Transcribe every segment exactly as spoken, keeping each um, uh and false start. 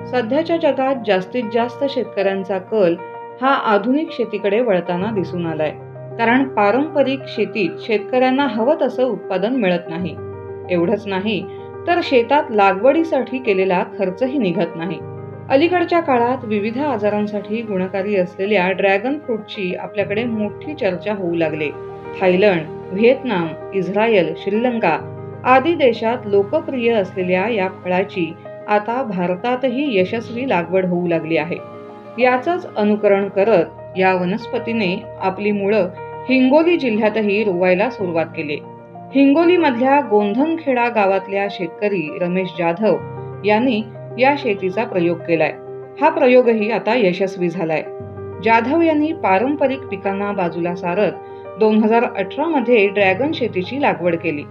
सध्याच्या जगात जास्तीत जास्त शेतकऱ्यांचा कल हा आधुनिक शेतीकडे वळताना दिसून आलाय. कारण पारंपरिक शेतीत शेतकऱ्यांना हवं तसं उत्पादन मिळत नाही. एवढंच नाही तर शेतात लागवडीसाठी केलेला खर्चही निघत नाही. अलीकडच्या काळात विविध आजारांसाठी गुणकारी असलेल्या ड्रॅगन फ्रूटची आपल्याकडे मोठी चर्चा होऊ लागली. थायलंड, व्हिएतनाम, इस्रायल, श्रीलंका आदी देशात लोकप्रिय असलेल्या या फळाची आता भारतातही यशस्वी लागवड होऊ लागली आहे. याचंच अनुकरण करत या वनस्पतीने आपली मुळं हिंगोली जिल्ह्यातही रोवायला सुरुवात केली. हिंगोलीमधल्या गोंधनखेडा गावातल्या शेतकरी रमेश जाधव यांनी या शेतीचा प्रयोग केलाय. हा प्रयोगही आता यशस्वी झालाय. जाधव यांनी पारंपरिक पिकांना बाजूला सारत दोन हजार अठरा मध्ये ड्रॅगन शेतीची लागवड केली.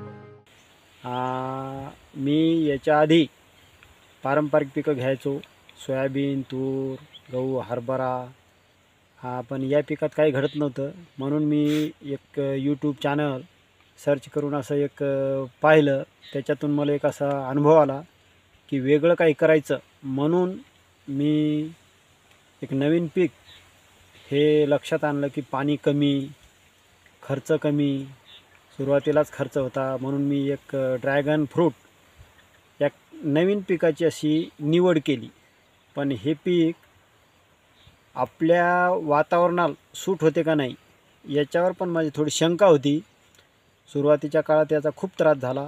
आ, मी याच्या आधी पारंपरिक पिकं घ्यायचो. सोयाबीन, तूर, गहू, हरभरा. हा पण या पिकात काही घडत नव्हतं, म्हणून मी एक यूट्यूब चॅनल सर्च करून असं एक पाहिलं. त्याच्यातून मला एक असा अनुभव आला की वेगळं काही करायचं, म्हणून मी एक नवीन पीक हे लक्षात आणलं की पाणी कमी, खर्च कमी, सुरुवातीलाच खर्च होता, म्हणून मी एक ड्रॅगन फ्रूट या नवीन पिकाची अशी निवड केली. पण हे पीक आपल्या वातावरणाला सूट होते का नाही याच्यावर पण माझी थोडी शंका होती. सुरुवातीच्या काळात याचा खूप त्रास झाला.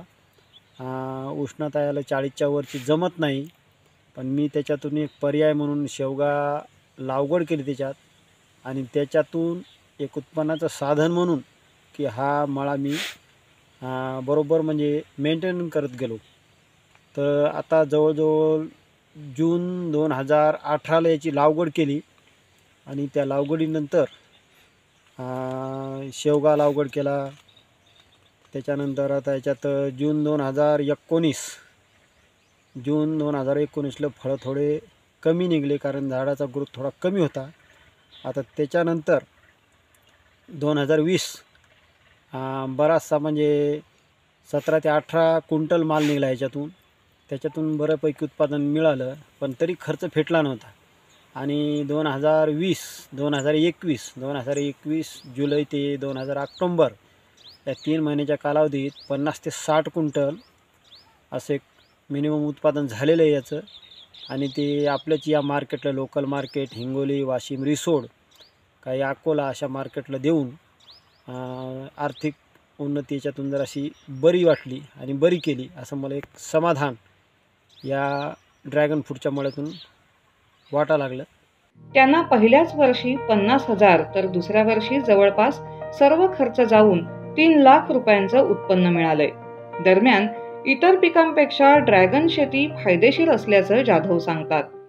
उष्णता याला चाळीसच्या वरची जमत नाही. पण मी त्याच्यातून एक पर्याय म्हणून शेवगा लागवड केली त्याच्यात, आणि त्याच्यातून एक उत्पन्नाचं साधन म्हणून की हा मळा मी बरोबर म्हणजे मेंटेन करत गेलो. तर आता जवळजवळ जून दोन हजार अठराला याची लागवड केली, आणि त्या लागवडीनंतर शेवगा लागवड केला. त्याच्यानंतर आता याच्यात जून दोन हजार एकोणीस जून दोन हजार एकोणीसला फळं थोडे कमी निघले, कारण झाडाचा ग्रोथ थोडा कमी होता. आता त्याच्यानंतर दोन हजार वीस बराचसा म्हणजे सतरा ते अठरा क्विंटल माल निघाला याच्यातून. त्याच्यातून बऱ्यापैकी उत्पादन मिळालं, पण तरी खर्च फेटला नव्हता. आणि दोन हजार वीस दोन हजार एकवीस दोन हजार एकवीस जुलै ते दोन हजार ऑक्टोंबर या तीन महिन्याच्या कालावधीत पन्नास ते साठ क्विंटल असे मिनिमम उत्पादन झालेलं आहे याचं. आणि ते आपल्याच या मार्केटला, लोकल मार्केट हिंगोली, वाशिम, रिसोड, काही अकोला अशा मार्केटला देऊन आर्थिक उन्नती याच्यातून जर अशी बरी वाटली आणि बरी केली, असं मला एक समाधान या ड्रॅगन फ्रूटच्या मळ्यातून वाटा लागलं. त्यांना पहिल्याच वर्षी पन्नास हजार तर दुसऱ्या वर्षी जवळपास सर्व खर्च जाऊन तीन लाख रुपयांचं उत्पन्न मिळालंय. दरम्यान इतर पिकांपेक्षा ड्रॅगन शेती फायदेशीर असल्याचं जाधव सांगतात.